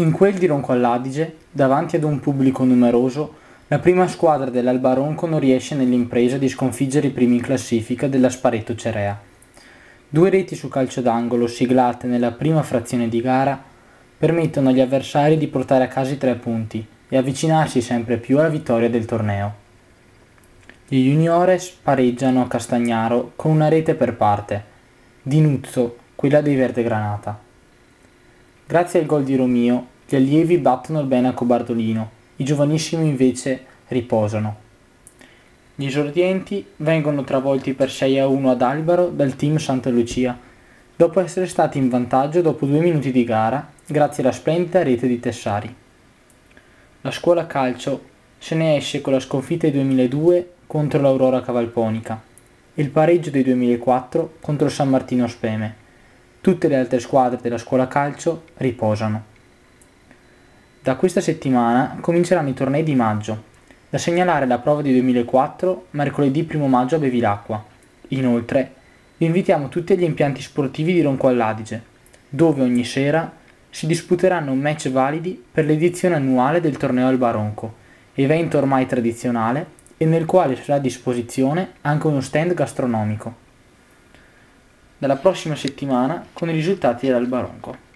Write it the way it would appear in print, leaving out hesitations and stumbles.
In quel di Ronco all'Adige, davanti ad un pubblico numeroso, la prima squadra dell'Alba Ronco non riesce nell'impresa di sconfiggere i primi in classifica della Spareto Cerea. 2 reti su calcio d'angolo siglate nella prima frazione di gara permettono agli avversari di portare a casa i 3 punti e avvicinarsi sempre più alla vittoria del torneo. Gli juniores pareggiano a Castagnaro con una rete per parte, di Nuzzo, quella dei Verdegranata. Grazie al gol di Romio, gli allievi battono il Benaco Bardolino, i giovanissimi invece riposano. Gli esordienti vengono travolti per 6-1 ad Albaro dal team Santa Lucia, dopo essere stati in vantaggio dopo 2 minuti di gara, grazie alla splendida rete di Tessari. La scuola calcio se ne esce con la sconfitta del 2002 contro l'Aurora Cavalponica e il pareggio del 2004 contro il San Martino Speme. Tutte le altre squadre della scuola calcio riposano. Da questa settimana cominceranno i tornei di maggio. Da segnalare la prova di 2004 mercoledì 1 maggio a Bevilacqua. Inoltre, vi invitiamo tutti agli impianti sportivi di Ronco all'Adige, dove ogni sera si disputeranno match validi per l'edizione annuale del torneo Alba Ronco, evento ormai tradizionale e nel quale sarà a disposizione anche uno stand gastronomico. Dalla prossima settimana con i risultati dell'Alba Ronco.